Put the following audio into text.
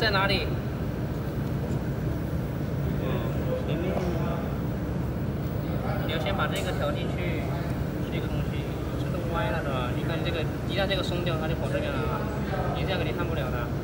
在哪里？ 前面。 你要先把这个调进去，这个东西这都歪了的。你看这个，一旦这个松掉，它就跑这边了啊。你这样肯定看不了的。